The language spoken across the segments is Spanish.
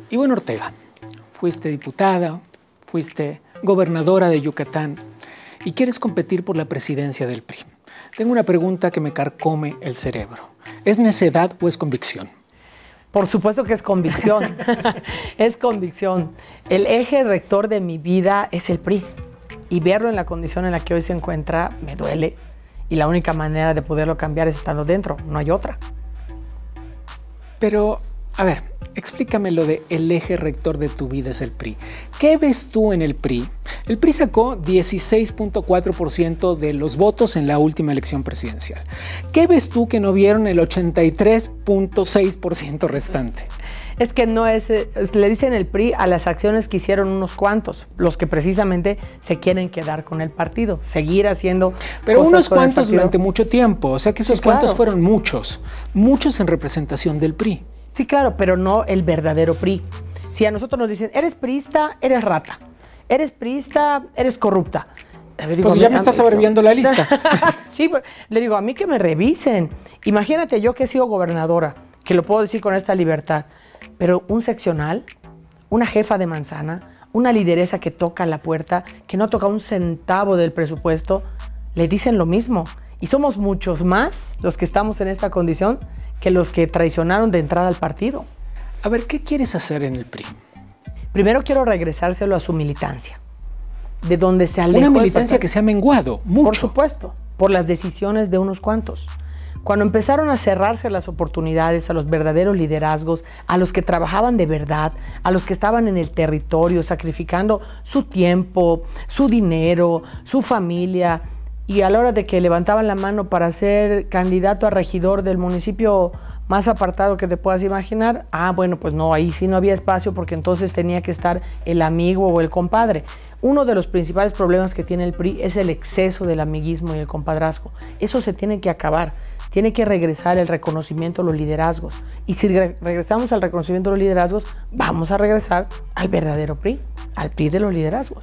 Ivonne Ortega, fuiste diputada, fuiste gobernadora de Yucatán y quieres competir por la presidencia del PRI. Tengo una pregunta que me carcome el cerebro. ¿Es necedad o es convicción? Por supuesto que es convicción. Es convicción. El eje rector de mi vida es el PRI. Y verlo en la condición en la que hoy se encuentra me duele. Y la única manera de poderlo cambiar es estando dentro. No hay otra. Pero, a ver, explícame lo de el eje rector de tu vida es el PRI. ¿Qué ves tú en el PRI? El PRI sacó 16.4% de los votos en la última elección presidencial. ¿Qué ves tú que no vieron el 83.6% restante? Es que no es, le dicen el PRI a las acciones que hicieron unos cuantos, los que precisamente se quieren quedar con el partido, seguir haciendo Pero cosas unos con el cuantos partido. durante mucho tiempo, o sea que esos Sí, claro. cuantos fueron muchos en representación del PRI. Sí, claro, pero no el verdadero PRI. Si a nosotros nos dicen, eres priista, eres rata, eres priista, eres corrupta. Pues ya me estás abreviando la lista. Sí, le digo, a mí que me revisen. Imagínate yo que he sido gobernadora, que lo puedo decir con esta libertad, pero un seccional, una jefa de manzana, una lideresa que toca la puerta, que no toca un centavo del presupuesto, le dicen lo mismo. Y somos muchos más los que estamos en esta condición que los que traicionaron de entrada al partido. A ver, ¿qué quieres hacer en el PRI? Primero quiero regresárselo a su militancia, de donde se alejó. Una militancia que se ha menguado mucho. Por supuesto, por las decisiones de unos cuantos. Cuando empezaron a cerrarse las oportunidades a los verdaderos liderazgos, a los que trabajaban de verdad, a los que estaban en el territorio, sacrificando su tiempo, su dinero, su familia, y a la hora de que levantaban la mano para ser candidato a regidor del municipio más apartado que te puedas imaginar, bueno, pues no, ahí sí no había espacio porque entonces tenía que estar el amigo o el compadre. Uno de los principales problemas que tiene el PRI es el exceso del amiguismo y el compadrazgo. Eso se tiene que acabar. Tiene que regresar el reconocimiento de los liderazgos. Y si regresamos al reconocimiento de los liderazgos, vamos a regresar al verdadero PRI, al PRI de los liderazgos.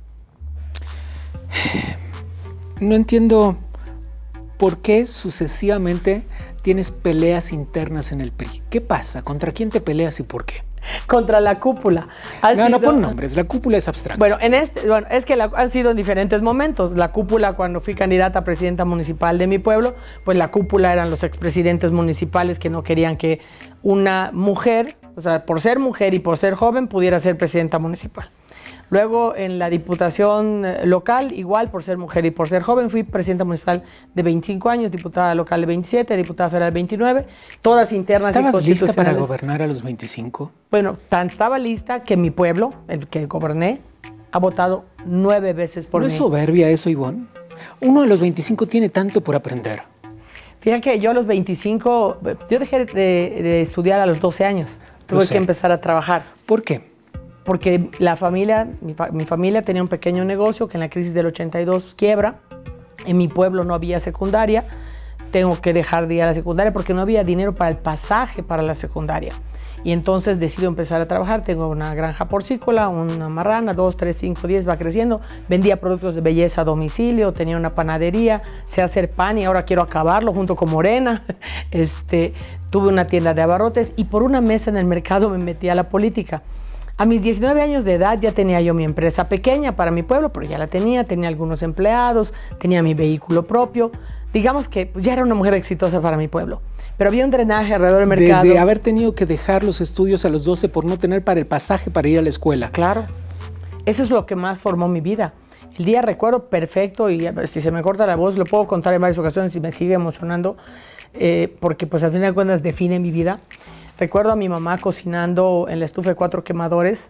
No entiendo por qué sucesivamente tienes peleas internas en el PRI. ¿Qué pasa? ¿Contra quién te peleas y por qué? Contra la cúpula. No pon nombres, la cúpula es abstracta. Bueno, es que han sido en diferentes momentos. La cúpula, cuando fui candidata a presidenta municipal de mi pueblo, pues la cúpula eran los expresidentes municipales que no querían que una mujer, o sea, por ser mujer y por ser joven, pudiera ser presidenta municipal. Luego, en la diputación local, igual por ser mujer y por ser joven, fui presidenta municipal de 25 años, diputada local de 27, diputada federal de 29, todas internas y constitucionales. ¿Estabas lista para gobernar a los 25? Bueno, tan estaba lista que mi pueblo, el que goberné, ha votado 9 veces por mí. ¿No es soberbia eso, Ivonne? Uno de los 25 tiene tanto por aprender. Fíjate que yo a los 25, yo dejé de estudiar a los 12 años. Tuve que empezar a trabajar. ¿Por qué? Porque la familia, mi familia tenía un pequeño negocio que en la crisis del 82 quiebra. En mi pueblo no había secundaria. Tengo que dejar de ir a la secundaria porque no había dinero para el pasaje para la secundaria. Y entonces decido empezar a trabajar. Tengo una granja porcícola, una marrana, 2, 3, 5, 10, va creciendo. Vendía productos de belleza a domicilio, tenía una panadería, sé hacer pan y ahora quiero acabarlo junto con Morena. Tuve una tienda de abarrotes y por una mesa en el mercado me metí a la política. A mis 19 años de edad ya tenía yo mi empresa pequeña para mi pueblo, pero ya la tenía algunos empleados, tenía mi vehículo propio. Digamos que pues, ya era una mujer exitosa para mi pueblo. Pero había un drenaje alrededor del mercado. Desde haber tenido que dejar los estudios a los 12 por no tener para el pasaje para ir a la escuela. Claro. Eso es lo que más formó mi vida. El día recuerdo perfecto, y si se me corta la voz, lo puedo contar en varias ocasiones y me sigue emocionando, porque pues al final de cuentas define mi vida. Recuerdo a mi mamá cocinando en la estufa de 4 quemadores,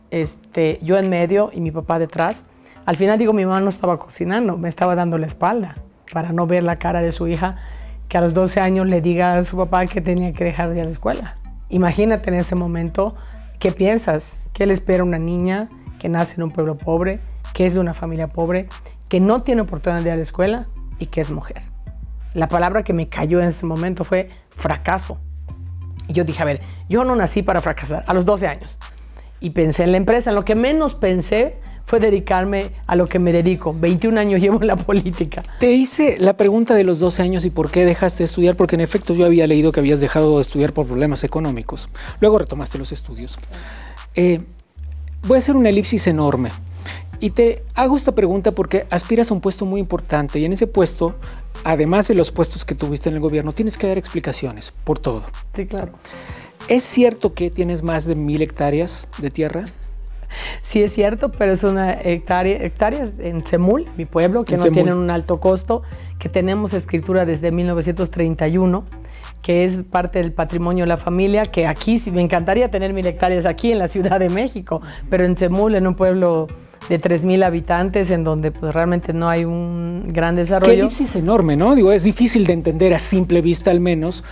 yo en medio y mi papá detrás. Al final digo, mi mamá no estaba cocinando, me estaba dando la espalda para no ver la cara de su hija, que a los 12 años le diga a su papá que tenía que dejar de ir a la escuela. Imagínate en ese momento, ¿qué piensas? ¿Qué le espera a una niña que nace en un pueblo pobre, que es de una familia pobre, que no tiene oportunidad de ir a la escuela y que es mujer? La palabra que me cayó en ese momento fue fracaso. Y yo dije, a ver, yo no nací para fracasar a los 12 años. Y pensé en la empresa. En lo que menos pensé fue dedicarme a lo que me dedico. 21 años llevo en la política. Te hice la pregunta de los 12 años y por qué dejaste de estudiar, porque en efecto yo había leído que habías dejado de estudiar por problemas económicos. Luego retomaste los estudios. Voy a hacer una elipsis enorme y te hago esta pregunta porque aspiras a un puesto muy importante y en ese puesto, además de los puestos que tuviste en el gobierno, tienes que dar explicaciones por todo. Sí, claro. ¿Es cierto que tienes más de 1000 hectáreas de tierra? Sí, es cierto, pero es una hectáreas en Semul, mi pueblo, que no tienen un alto costo, que tenemos escritura desde 1931, que es parte del patrimonio de la familia, que aquí sí me encantaría tener 1000 hectáreas aquí en la Ciudad de México, pero en Semul, en un pueblo de 3000 habitantes, en donde pues, realmente no hay un gran desarrollo. Qué elipsis enorme, ¿no? Digo, es difícil de entender a simple vista al menos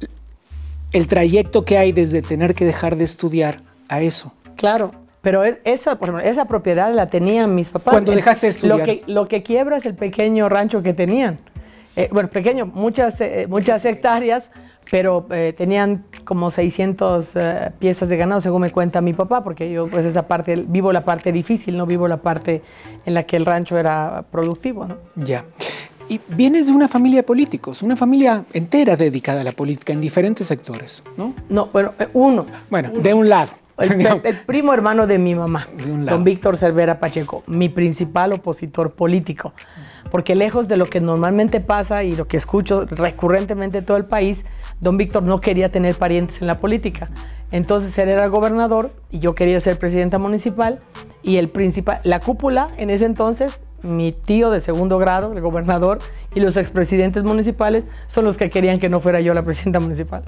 el trayecto que hay desde tener que dejar de estudiar a eso. Claro. Pero esa, por ejemplo, esa propiedad la tenían mis papás. Cuando dejaste de estudiar. Lo que quiebra es el pequeño rancho que tenían. Bueno, pequeño, muchas hectáreas, pero tenían como 600 piezas de ganado, según me cuenta mi papá, porque yo pues esa parte, vivo la parte difícil, no vivo la parte en la que el rancho era productivo, ¿no? Ya. Y vienes de una familia de políticos, una familia entera dedicada a la política en diferentes sectores, ¿no? No, bueno, uno. Bueno, de un lado. El primo hermano de mi mamá, don Víctor Cervera Pacheco, mi principal opositor político. Porque lejos de lo que normalmente pasa y lo que escucho recurrentemente en todo el país, don Víctor no quería tener parientes en la política. Entonces él era gobernador y yo quería ser presidenta municipal y la cúpula en ese entonces, mi tío de segundo grado, el gobernador, y los expresidentes municipales son los que querían que no fuera yo la presidenta municipal.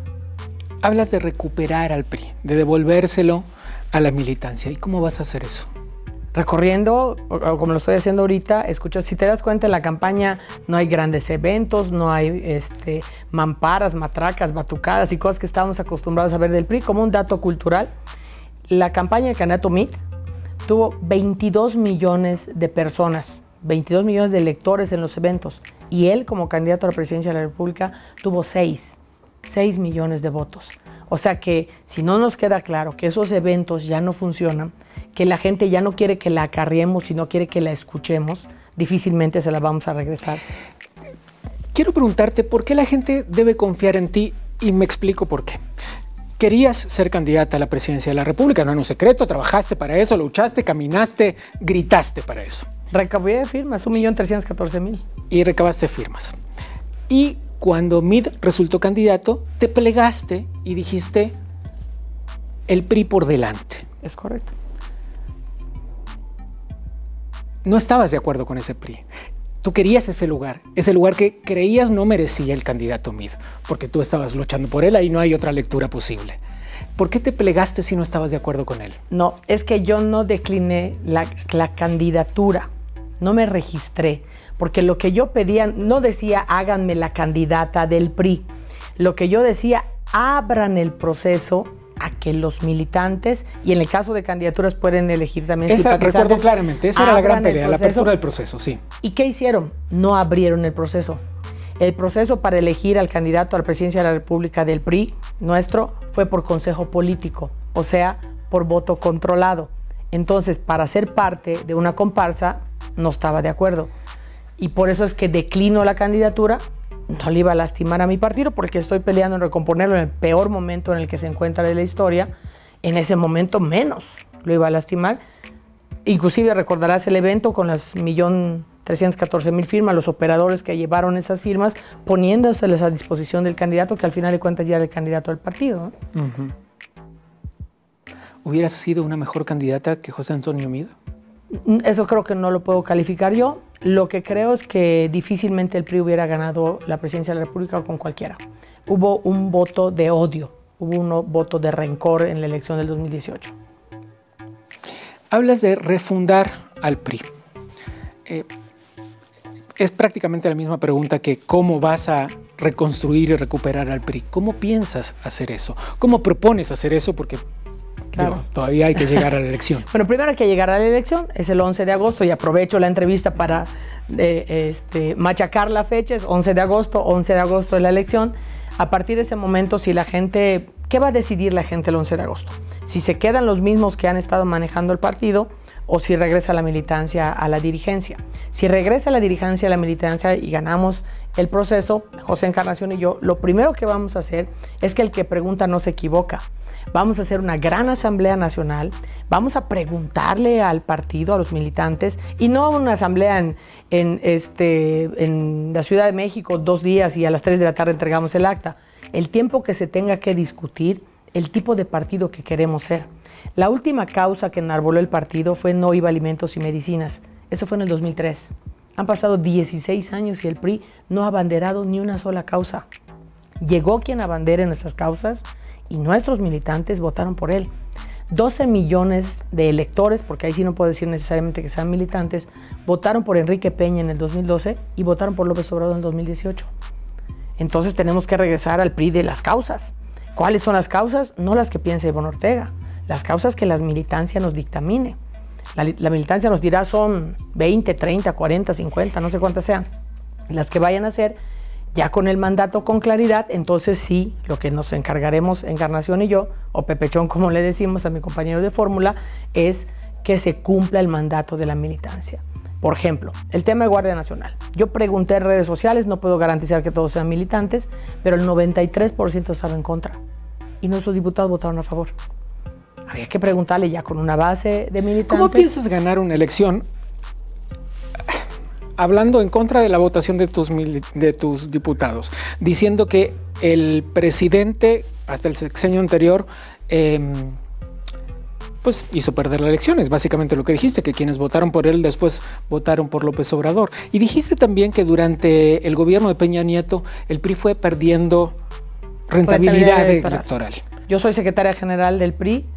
Hablas de recuperar al PRI, de devolvérselo a la militancia. ¿Y cómo vas a hacer eso? Recorriendo, como lo estoy haciendo ahorita, escucho, si te das cuenta, en la campaña no hay grandes eventos, no hay mamparas, matracas, batucadas y cosas que estábamos acostumbrados a ver del PRI. Como un dato cultural, la campaña del candidato Meade tuvo 22 millones de personas, 22 millones de electores en los eventos, y él, como candidato a la presidencia de la República, tuvo 6 millones de votos. O sea que si no nos queda claro que esos eventos ya no funcionan, que la gente ya no quiere que la acarriemos y no quiere que la escuchemos, difícilmente se la vamos a regresar. Quiero preguntarte por qué la gente debe confiar en ti y me explico por qué. Querías ser candidata a la presidencia de la República, no era un secreto, trabajaste para eso, luchaste, caminaste, gritaste para eso. Recabé firmas, 1.314.000. Y recabaste firmas. Y cuando Meade resultó candidato, te plegaste y dijiste el PRI por delante. Es correcto. No estabas de acuerdo con ese PRI. Tú querías ese lugar que creías no merecía el candidato Meade, porque tú estabas luchando por él, ahí no hay otra lectura posible. ¿Por qué te plegaste si no estabas de acuerdo con él? No, es que yo no decliné la candidatura, no me registré. Porque lo que yo pedía, no decía háganme la candidata del PRI. Lo que yo decía, abran el proceso a que los militantes, y en el caso de candidaturas pueden elegir también simpatizantes. Recuerdo claramente, esa era la gran pelea, la apertura del proceso, sí. ¿Y qué hicieron? No abrieron el proceso. El proceso para elegir al candidato a la presidencia de la República del PRI, nuestro, fue por consejo político, o sea, por voto controlado. Entonces, para ser parte de una comparsa, no estaba de acuerdo. Y por eso es que declino la candidatura, no le iba a lastimar a mi partido porque estoy peleando en recomponerlo en el peor momento en el que se encuentra de la historia. En ese momento menos lo iba a lastimar. Inclusive recordarás el evento con las 1.314.000 firmas, los operadores que llevaron esas firmas, poniéndoseles a disposición del candidato, que al final de cuentas ya era el candidato del partido, ¿no? ¿Hubieras sido una mejor candidata que José Antonio Meade? Eso creo que no lo puedo calificar yo. Lo que creo es que difícilmente el PRI hubiera ganado la presidencia de la República con cualquiera. Hubo un voto de odio, hubo un voto de rencor en la elección del 2018. Hablas de refundar al PRI. Es prácticamente la misma pregunta que cómo vas a reconstruir y recuperar al PRI. ¿Cómo piensas hacer eso? ¿Cómo propones hacer eso? Porque claro, todavía hay que llegar a la elección. Bueno, primero hay que llegar a la elección, es el 11 de agosto y aprovecho la entrevista para machacar la fecha, es 11 de agosto es la elección. A partir de ese momento, si la gente, ¿qué va a decidir la gente el 11 de agosto? Si se quedan los mismos que han estado manejando el partido o si regresa la militancia a la dirigencia. Si regresa la dirigencia a la militancia y ganamos el proceso, José Encarnación y yo, lo primero que vamos a hacer es que el que pregunta no se equivoca. Vamos a hacer una gran asamblea nacional, vamos a preguntarle al partido, a los militantes, y no una asamblea en la Ciudad de México 2 días y a las 3 de la tarde entregamos el acta. El tiempo que se tenga que discutir el tipo de partido que queremos ser. La última causa que enarboló el partido fue no IVA alimentos y medicinas. Eso fue en el 2003. Han pasado 16 años y el PRI no ha abanderado ni una sola causa. Llegó quien abandere nuestras causas y nuestros militantes votaron por él. 12 millones de electores, porque ahí sí no puedo decir necesariamente que sean militantes, votaron por Enrique Peña en el 2012 y votaron por López Obrador en el 2018. Entonces tenemos que regresar al PRI de las causas. ¿Cuáles son las causas? No las que piensa Ivonne Ortega, las causas que la militancia nos dictamine. La militancia nos dirá son 20, 30, 40, 50, no sé cuántas sean. Las que vayan a ser, ya con el mandato con claridad, entonces sí, lo que nos encargaremos Encarnación y yo, o Pepechón como le decimos a mi compañero de fórmula, es que se cumpla el mandato de la militancia. Por ejemplo, el tema de Guardia Nacional. Yo pregunté en redes sociales, no puedo garantizar que todos sean militantes, pero el 93% estaba en contra y nuestros diputados votaron a favor. Había que preguntarle ya con una base de militantes. ¿Cómo piensas ganar una elección hablando en contra de la votación de tus diputados, diciendo que el presidente, hasta el sexenio anterior, pues hizo perder las elecciones? Básicamente lo que dijiste, que quienes votaron por él después votaron por López Obrador. Y dijiste también que durante el gobierno de Peña Nieto el PRI fue perdiendo rentabilidad electoral. Yo soy secretaria general del PRI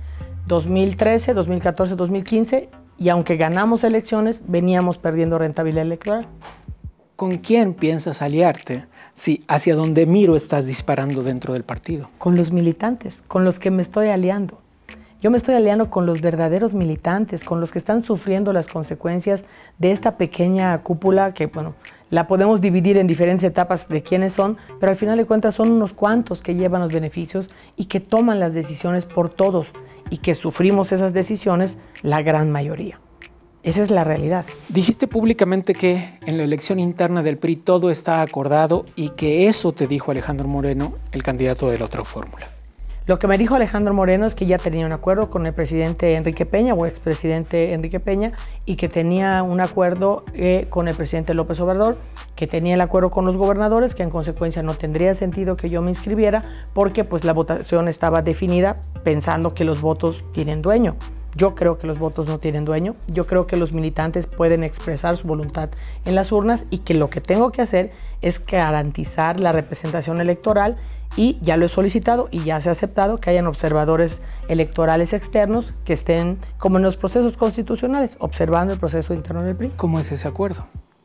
2013, 2014, 2015 y aunque ganamos elecciones, veníamos perdiendo rentabilidad electoral. ¿Con quién piensas aliarte si hacia donde miro estás disparando dentro del partido? Con los militantes, con los que me estoy aliando. Yo me estoy aliando con los verdaderos militantes, con los que están sufriendo las consecuencias de esta pequeña cúpula que, bueno, la podemos dividir en diferentes etapas de quiénes son, pero al final de cuentas son unos cuantos que llevan los beneficios y que toman las decisiones por todos y que sufrimos esas decisiones la gran mayoría. Esa es la realidad. Dijiste públicamente que en la elección interna del PRI todo está acordado y que eso te dijo Alejandro Moreno, el candidato de la otra fórmula. Lo que me dijo Alejandro Moreno es que ya tenía un acuerdo con el presidente Enrique Peña o expresidente Enrique Peña y que tenía un acuerdo con el presidente López Obrador, que tenía el acuerdo con los gobernadores, que en consecuencia no tendría sentido que yo me inscribiera porque pues la votación estaba definida pensando que los votos tienen dueño. Yo creo que los votos no tienen dueño, yo creo que los militantes pueden expresar su voluntad en las urnas y que lo que tengo que hacer es garantizar la representación electoral y ya lo he solicitado y ya se ha aceptado que hayan observadores electorales externos que estén, como en los procesos constitucionales, observando el proceso interno del PRI. ¿Cómo es ese acuerdo?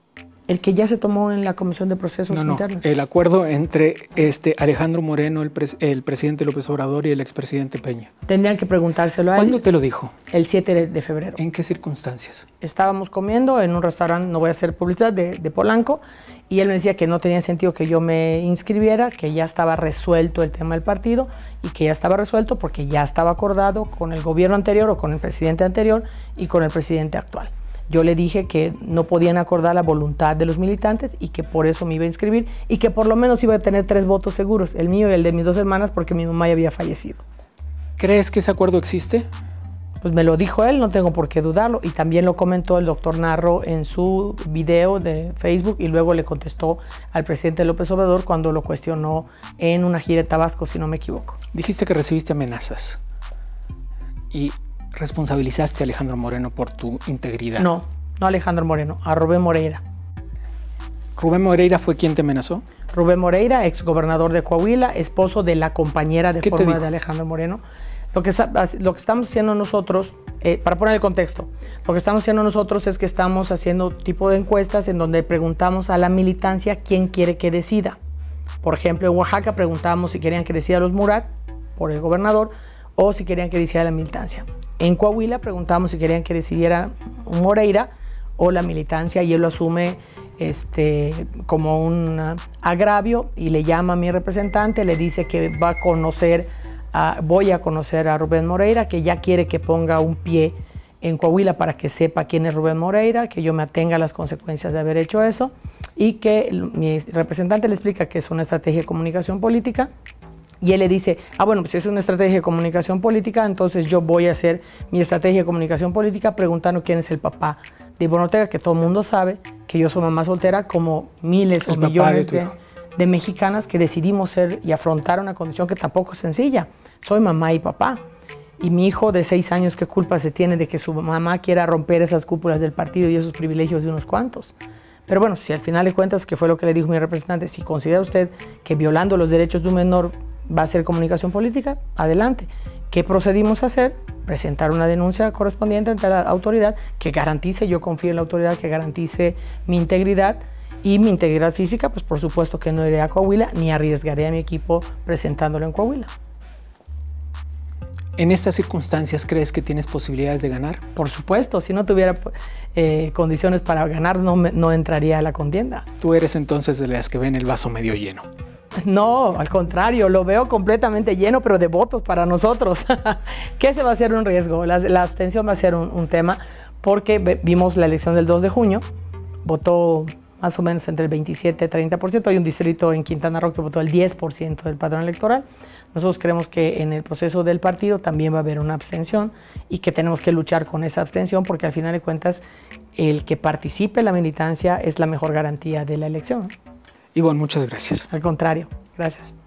El que ya se tomó en la Comisión de Procesos Internos. El acuerdo entre Alejandro Moreno, el presidente López Obrador y el expresidente Peña. Tendrían que preguntárselo a él. ¿Cuándo te lo dijo? El 7 de febrero. ¿En qué circunstancias? Estábamos comiendo en un restaurante, no voy a hacer publicidad, de Polanco, y él me decía que no tenía sentido que yo me inscribiera, que ya estaba resuelto el tema del partido y que ya estaba resuelto porque ya estaba acordado con el gobierno anterior o con el presidente anterior y con el presidente actual. Yo le dije que no podían acordar la voluntad de los militantes y que por eso me iba a inscribir y que por lo menos iba a tener 3 votos seguros, el mío y el de mis 2 hermanas, porque mi mamá ya había fallecido. ¿Crees que ese acuerdo existe? Pues me lo dijo él, no tengo por qué dudarlo, y también lo comentó el doctor Narro en su video de Facebook y luego le contestó al presidente López Obrador cuando lo cuestionó en una gira de Tabasco, si no me equivoco. Dijiste que recibiste amenazas y responsabilizaste a Alejandro Moreno por tu integridad. No Alejandro Moreno, a Rubén Moreira. ¿Rubén Moreira fue quien te amenazó? Rubén Moreira, exgobernador de Coahuila, esposo de la compañera de fórmula de Alejandro Moreno. Lo que estamos haciendo nosotros, para poner el contexto, lo que estamos haciendo nosotros es que estamos haciendo tipo de encuestas en donde preguntamos a la militancia quién quiere que decida. Por ejemplo, en Oaxaca preguntamos si querían que decida los Murat por el gobernador o si querían que decidiera la militancia. En Coahuila preguntamos si querían que decidiera un Moreira o la militancia y él lo asume como un agravio y le llama a mi representante, le dice que va a conocer voy a conocer a Rubén Moreira, que ya quiere que ponga un pie en Coahuila para que sepa quién es Rubén Moreira, que yo me atenga a las consecuencias de haber hecho eso y que mi representante le explica que es una estrategia de comunicación política. Y él le dice, bueno, pues si es una estrategia de comunicación política, entonces yo voy a hacer mi estrategia de comunicación política preguntando quién es el papá de Ivonne Ortega, que todo el mundo sabe que yo soy mamá soltera, como miles o millones de mexicanas que decidimos ser y afrontar una condición que tampoco es sencilla. Soy mamá y papá. Y mi hijo de 6 años, ¿qué culpa se tiene de que su mamá quiera romper esas cúpulas del partido y esos privilegios de unos cuantos? Pero bueno, si al final de cuentas, que fue lo que le dijo mi representante, si considera usted que violando los derechos de un menor va a ser comunicación política, adelante. ¿Qué procedimos a hacer? Presentar una denuncia correspondiente ante la autoridad que garantice, yo confío en la autoridad, que garantice mi integridad y mi integridad física, pues por supuesto que no iré a Coahuila ni arriesgaré a mi equipo presentándolo en Coahuila. ¿En estas circunstancias crees que tienes posibilidades de ganar? Por supuesto, si no tuviera condiciones para ganar no entraría a la contienda. Tú eres entonces de las que ven el vaso medio lleno. No, al contrario, lo veo completamente lleno, pero de votos para nosotros. ¿Qué se va a hacer un riesgo? La abstención va a ser un tema, porque vimos la elección del 2 de junio, votó más o menos entre el 27 y 30%. Hay un distrito en Quintana Roo que votó el 10% del padrón electoral. Nosotros creemos que en el proceso del partido también va a haber una abstención y que tenemos que luchar con esa abstención, porque al final de cuentas el que participe en la militancia es la mejor garantía de la elección. Ivonne, muchas gracias. Al contrario, gracias.